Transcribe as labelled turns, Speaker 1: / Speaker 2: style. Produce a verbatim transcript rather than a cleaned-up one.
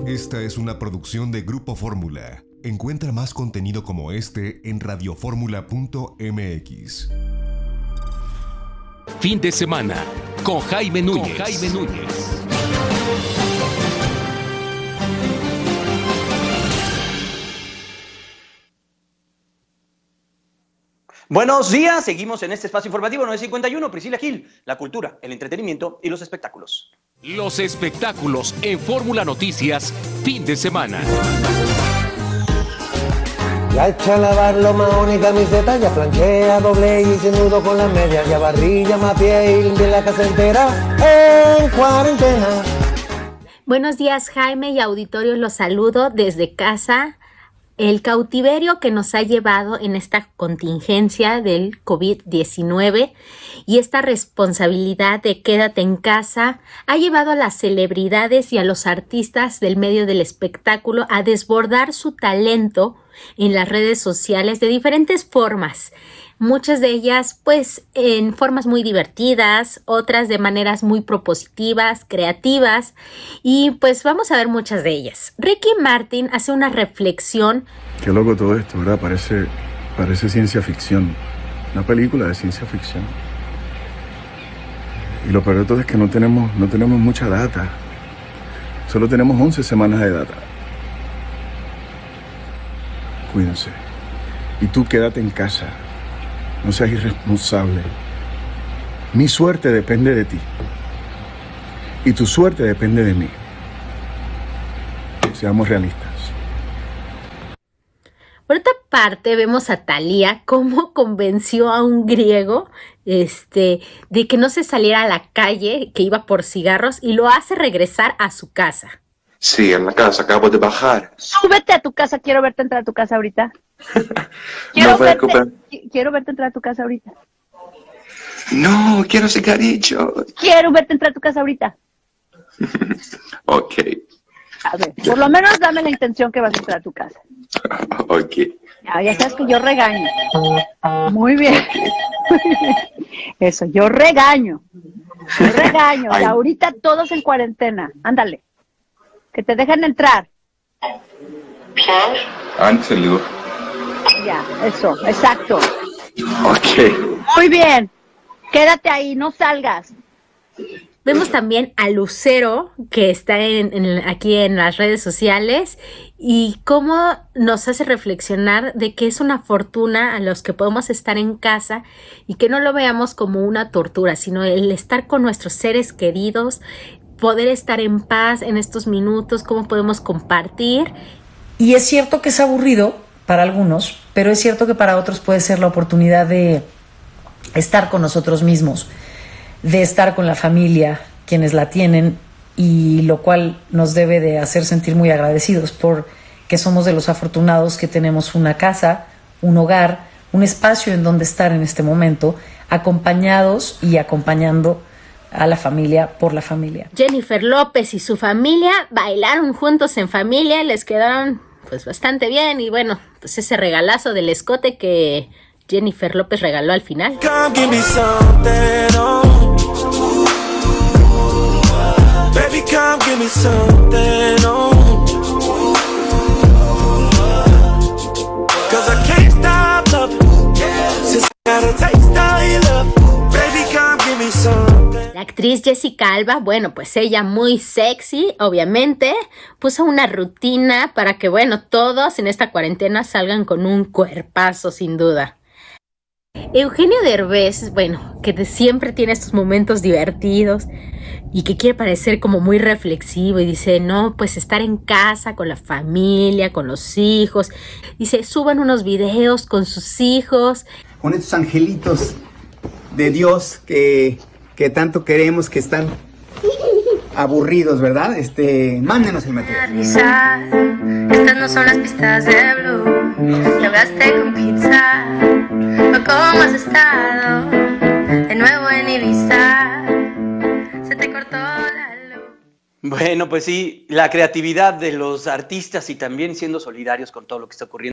Speaker 1: Esta es una producción de Grupo Fórmula. Encuentra más contenido como este en radioformula punto m x.
Speaker 2: Fin de semana con Jaime Núñez. Con Jaime Núñez.
Speaker 3: Buenos días, seguimos en este espacio informativo nueve cincuenta y uno, Priscila Gil, la cultura, el entretenimiento y los espectáculos.
Speaker 2: Los espectáculos en Fórmula Noticias, fin de semana.
Speaker 4: Ya echa a lavar los maones y camiseta, ya planchea, doble y sin nudo con las medias, ya barrilla, mapia y limpia la casa entera en cuarentena.
Speaker 5: Buenos días, Jaime y auditorio, los saludo desde casa. El cautiverio que nos ha llevado en esta contingencia del COVID diecinueve y esta responsabilidad de quédate en casa ha llevado a las celebridades y a los artistas del medio del espectáculo a desbordar su talento en las redes sociales de diferentes formas. Muchas de ellas pues en formas muy divertidas, otras de maneras muy propositivas, creativas, y pues vamos a ver muchas de ellas. Ricky Martin hace una reflexión.
Speaker 6: Qué loco todo esto, ¿verdad? Parece, parece ciencia ficción, una película de ciencia ficción. Y lo peor de todo es que no tenemos, no tenemos mucha data, solo tenemos once semanas de data. Cuídense, y tú quédate en casa. No seas irresponsable. Mi suerte depende de ti. Y tu suerte depende de mí. Seamos realistas.
Speaker 5: Por otra parte, vemos a Thalía cómo convenció a un griego este, de que no se saliera a la calle, que iba por cigarros, y lo hace regresar a su casa.
Speaker 7: Sí, en la casa, acabo de bajar.
Speaker 8: Súbete a tu casa, quiero verte entrar a tu casa ahorita. Quiero,
Speaker 7: no
Speaker 8: verte,
Speaker 7: preocupes.
Speaker 8: quiero verte entrar a tu casa ahorita.
Speaker 7: No, quiero cigarrillo.
Speaker 8: Quiero verte entrar a tu casa ahorita.
Speaker 7: Ok.
Speaker 8: A ver, por lo menos dame la intención que vas a entrar a tu casa.
Speaker 7: Ok.
Speaker 8: Ya, ya sabes que yo regaño. Muy bien. Eso, yo regaño. Yo regaño. Y ahorita todos en cuarentena. Ándale. Que te dejen entrar.
Speaker 7: Ángelo.
Speaker 8: Ya, eso, exacto.
Speaker 7: Ok.
Speaker 8: Muy bien. Quédate ahí, no salgas.
Speaker 5: Vemos también a Lucero, que está en, en, aquí en las redes sociales, y cómo nos hace reflexionar de que es una fortuna a los que podemos estar en casa y que no lo veamos como una tortura, sino el estar con nuestros seres queridos, poder estar en paz en estos minutos, cómo podemos compartir.
Speaker 9: Y es cierto que es aburrido para algunos, pero es cierto que para otros puede ser la oportunidad de estar con nosotros mismos, de estar con la familia, quienes la tienen, y lo cual nos debe de hacer sentir muy agradecidos porque somos de los afortunados que tenemos una casa, un hogar, un espacio en donde estar en este momento, acompañados y acompañando a la familia por la familia.
Speaker 5: Jennifer López y su familia bailaron juntos en familia, les quedaron pues bastante bien, y bueno, pues ese regalazo del escote que Jennifer López regaló al final.
Speaker 10: Baby, come give me something, oh. Cause I can't stop loving. Since I got a taste of your love. Baby, come give me something.
Speaker 5: La actriz Jessica Alba, bueno, pues ella muy sexy, obviamente, puso una rutina para que, bueno, todos en esta cuarentena salgan con un cuerpazo, sin duda. Eugenio Derbez, bueno, que de siempre tiene estos momentos divertidos y que quiere parecer como muy reflexivo y dice, no, pues estar en casa con la familia, con los hijos. Dice, suban unos videos con sus hijos.
Speaker 11: Con estos angelitos de Dios que, que tanto queremos, que están aburridos, ¿verdad? Este, mándenos el material.
Speaker 12: Estas no son las pistas de Blue. Lograste con pizza. ¿O cómo has estado? De nuevo en Ibiza. Se te cortó la luz.
Speaker 3: Bueno, pues sí, la creatividad de los artistas y también siendo solidarios con todo lo que está ocurriendo.